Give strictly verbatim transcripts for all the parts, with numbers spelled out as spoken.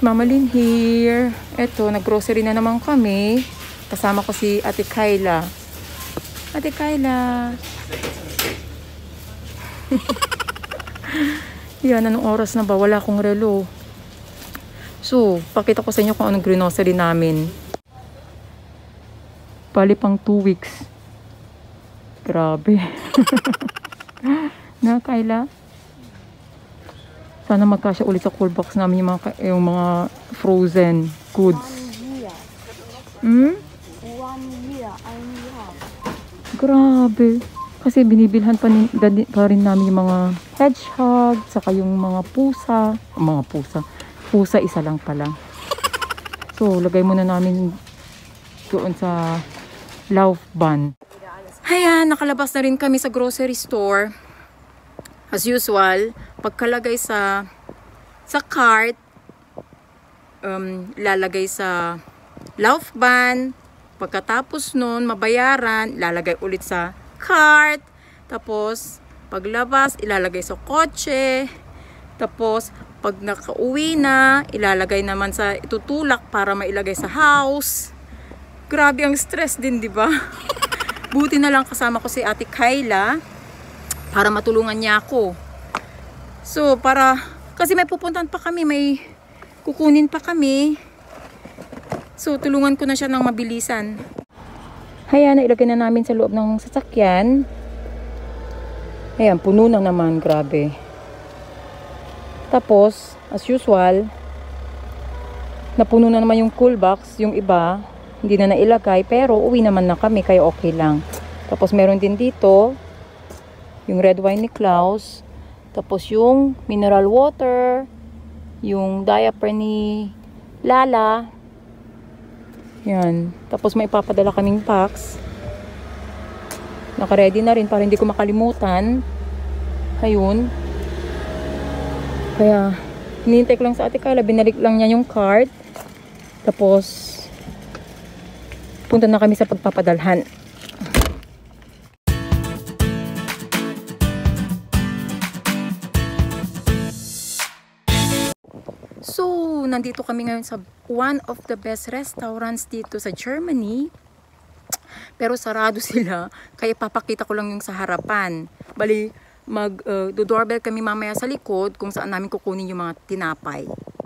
Mamalyn here. Eto, nag-grocery na naman kami. Kasama ko si Ate Kayla. Ate Kayla. Yan, anong oras na ba? Wala akong relo. So, pakita ko sa inyo kung anong grocery namin. Bali pang two weeks. Grabe. Na, Kayla? Sana magkasya ulit sa cool box namin yung mga, yung mga frozen goods. One year. Hmm? One year I have. Grabe. Kasi binibilhan pa, ni, pa rin namin yung mga hedgehog, saka yung mga pusa. Mga pusa. Pusa isa lang pala. So, lagay muna namin doon sa love bun. Ayan, nakalabas na rin kami sa grocery store. As usual, pagkalagay sa sa cart, um, lalagay sa love bun. Pagkatapos nun, mabayaran, lalagay ulit sa cart. Tapos, paglabas, ilalagay sa kotse. Tapos, pag nakauwi na, ilalagay naman sa itutulak para mailagay sa house. Grabe ang stress din, di ba? Buti na lang kasama ko si Ate Kayla para matulungan niya ako. So, para, kasi may pupuntahan pa kami, may kukunin pa kami. So, tulungan ko na siya ng mabilisan. Ayan, nailagay na namin sa loob ng sasakyan. Ayan, puno na naman, grabe. Tapos, as usual, napuno na naman yung cool box, yung iba, hindi na nailagay, pero uwi naman na kami, kaya okay lang. Tapos, meron din dito, yung red wine ni Klaus, tapos yung mineral water, yung diaper ni Lala. Yan. Tapos may ipapadala kaming packs. Naka-ready na rin para hindi ko makalimutan. Ayun. Kaya, hinihintay ko lang sa Ate Kayla. Binalik lang niya yung card. Tapos, punta na kami sa pagpapadalhan. So, nandito kami ngayon sa one of the best restaurants dito sa Germany. Pero sarado sila, kaya papakita ko lang yung sa harapan. Bali, mag-doorbell uh, kami mamaya sa likod kung saan namin kukunin yung mga tinapay.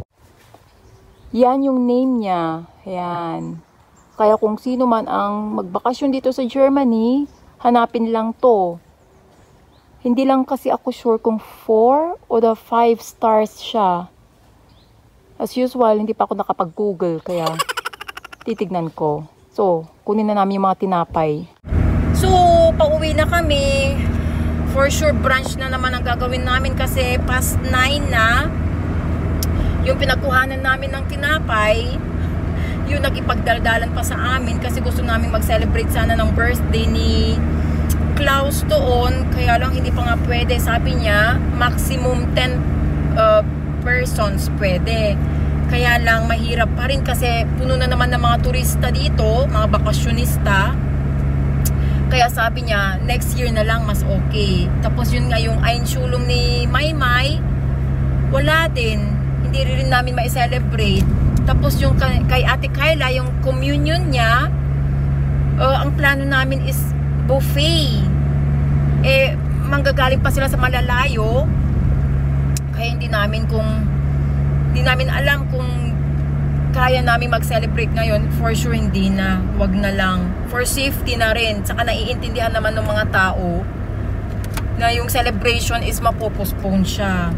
Yan yung name niya. Yan. Kaya kung sino man ang magbakasyon dito sa Germany, hanapin lang to. Hindi lang kasi ako sure kung four o the five stars siya. As usual, hindi pa ako nakapag-google, kaya titignan ko. So, kunin na namin yung mga tinapay. So, pauwi na kami. For sure, brunch na naman ang gagawin namin kasi past nine na. Yung pinagkuhanan namin ng tinapay, yung nagipagdaldalan pa sa amin kasi gusto namin mag-celebrate sana ng birthday ni Klaus doon. Kaya lang hindi pa nga pwede. Sabi niya, maximum ten uh, persons pwede. Kaya lang mahirap pa rin kasi puno na naman ng mga turista dito, mga bakasyonista. Kaya sabi niya, next year na lang mas okay. Tapos yun nga yung Einschulung ni Maymay, wala din. Hindi rin namin ma-celebrate. Tapos yung kay Ate Kayla, yung communion niya, uh, ang plano namin is buffet. Eh, manggagaling pa sila sa malalayo. Kaya hindi namin kung hindi namin alam kung kaya namin mag-celebrate ngayon. For sure hindi na, wag na lang. For safety na rin. Saka naiintindihan naman ng mga tao na yung celebration is mapopostpone siya.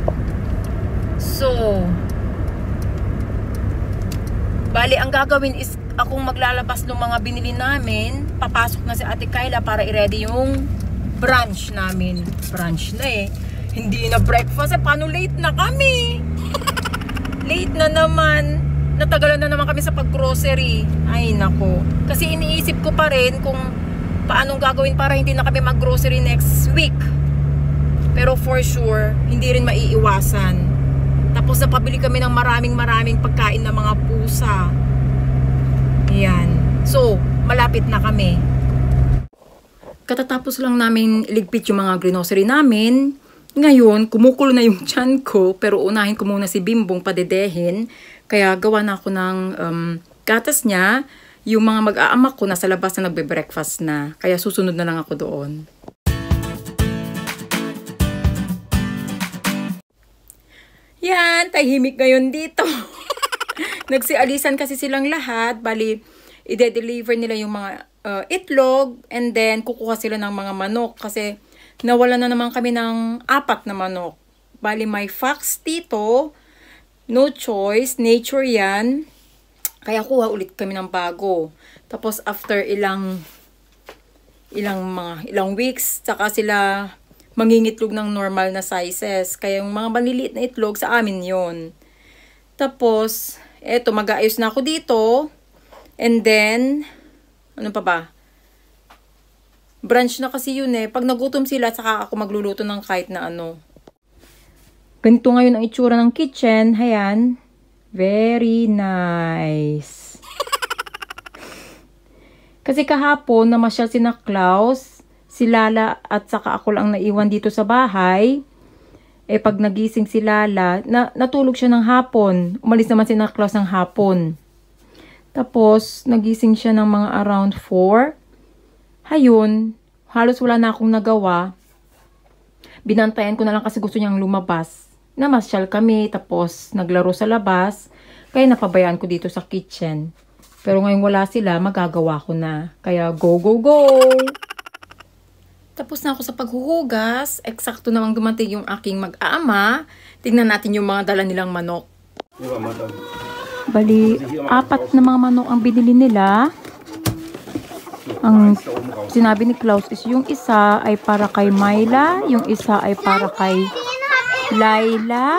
So, bali ang gagawin is akong maglalabas ng mga binili namin. Papasok na si Ate Kayla para i-ready yung brunch namin. Brunch na eh. Hindi na breakfast. Eh, paano late na kami? Late na naman. Natagalan na naman kami sa pag-grocery. Ay, nako. Kasi iniisip ko pa rin kung paanong gagawin para hindi na kami mag-grocery next week. Pero for sure, hindi rin maiiwasan. Tapos napabili kami ng maraming maraming pagkain ng mga pusa. Ayan. So, malapit na kami. Katatapos lang namin iligpit yung mga grocery namin. Ngayon, kumukulo na yung tiyan ko, pero unahin ko muna si Bimbong padedehin. Kaya gawa na ako ng um, gatas niya. Yung mga mag-aama ko nasa labas na nagbe-breakfast na. Kaya susunod na lang ako doon. Yan, tahimik ngayon dito. Nagsialisan kasi silang lahat. Bali, ide-deliver nila yung mga uh, itlog and then kukuha sila ng mga manok kasi nawala na naman kami ng apat na manok. Bali, may fox dito. No choice. Nature yan. Kaya kuha ulit kami ng bago. Tapos after ilang ilang mga ilang weeks, saka sila mangingitlog ng normal na sizes. Kaya yung mga maliliit na itlog sa amin yon. Tapos, eto, mag-aayos na ako dito. And then, ano pa ba? Brunch na kasi yun eh. Pag nagutom sila, saka ako magluluto ng kahit na ano. Ganito ngayon ang itsura ng kitchen. Ayan. Very nice. Kasi kahapon, namasyal si na Klaus, si Lala at saka ako lang naiwan dito sa bahay. Eh pag nagising si Lala, na, natulog siya ng hapon. Umalis naman si na Klaus ng hapon. Tapos, nagising siya ng mga around four. Hayun, halos wala na akong nagawa. Binantayan ko na lang kasi gusto niyang lumabas. Namasyal kami, tapos naglaro sa labas. Kaya napabayaan ko dito sa kitchen. Pero ngayon wala sila, magagawa ko na. Kaya go, go, go! Tapos na ako sa paghuhugas. Eksakto namang dumating yung aking mag-aama. Tingnan natin yung mga dala nilang manok. Bali, apat na mga manok ang binili nila. Ang sinabi ni Klaus is yung isa ay para kay Myla, yung isa ay para kay Laila.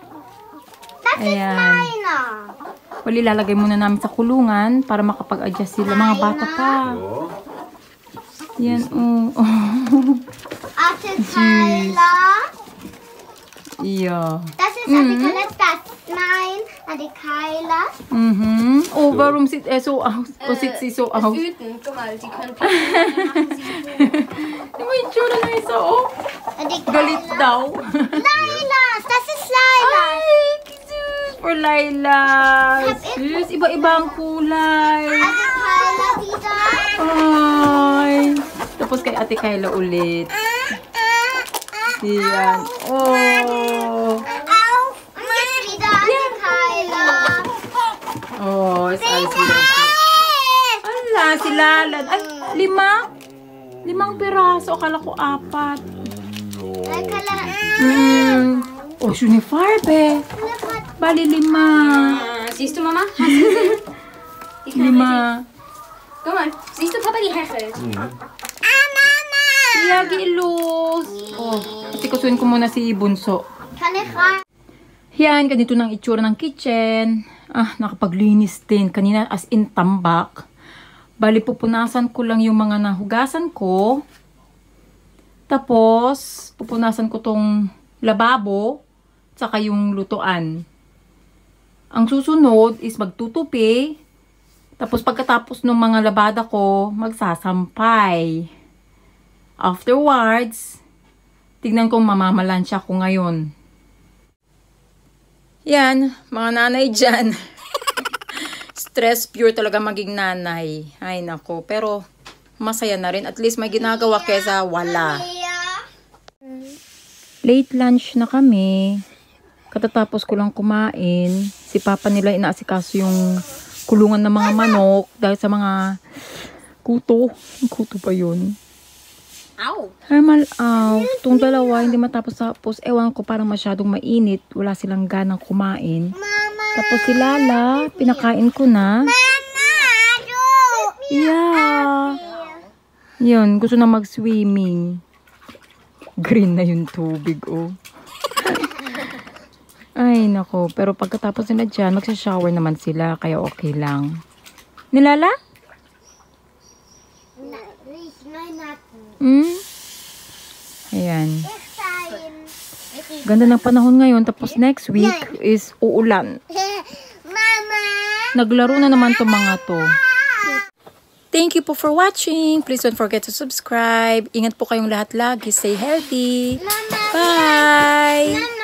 Ayan. Bali, lalagay muna namin sa kulungan para makapag-adjust sila. Mga bata pa. Yan, oh. Ate Kyla. Yeah. Das ist Ate Kyla, das nein, Ate Kyla. Mhm. Oh, warum sieht er so aus? Oh, sieht sie so aus? Wütend, guck mal, sie können machen sie Di ba yung tsura na isa, oh? Ate Galit daw. Laila, das ist Laila. Ay, cute. For Laila. Sus, iba-iba ang kulay. Ate Kyla wieder. Ay. Tapos kay Ate Kyla ulit. Yan. Oh. Auf. Und jetzt wieder Ate Kyla. Oh, is alles wieder. Ala, si Lala. Ay, lima? Limang piraso. Akala ko apat. Ate Kyla. Hmm. Oh, schöne Farbe. Bali, lima. Ah, siehst du, Mama? Hast du gesehen? Die Knöpfe, Lima. die- Guck mal, siehst du, Papa, die Hechel? Lagi los. Oh, tikusuin ko muna si Bunso. Kann ich rein? Yan, ganito ng itsura ng kitchen. Ah, nakapaglinis din. Kanina as in tambak. Bali, pupunasan ko lang yung mga nahugasan ko. Tapos, pupunasan ko tong lababo. Tsaka yung lutuan. Ang susunod is magtutupi. Tapos pagkatapos ng mga labada ko, magsasampay. Afterwards, tignan kong mamamalansya ko ngayon. Yan, mga nanay dyan. Stress pure talaga maging nanay. Ay nako, pero masaya na rin. At least may ginagawa kesa wala. Late lunch na kami. Katatapos ko lang kumain. Si Papa nila inaasikaso yung kulungan ng mga manok dahil sa mga kuto. Kuto pa yun. Au! Hermal out. Itong dalawa hindi matapos-tapos. Ewan ko parang masyadong mainit. Wala silang ganang kumain. Tapos si Lala, pinakain ko na. Yeah. Yun, gusto na mag-swimming. Green na yung tubig, oh. Ay, nako. Pero pagkatapos nila dyan, magsha-shower naman sila. Kaya okay lang. Nilala? Hmm? Ayan. Ganda ng panahon ngayon. Tapos next week is uulan. Naglaro na naman to mga to. Thank you po for watching. Please don't forget to subscribe. Ingat po kayong lahat lagi. Stay healthy. Bye!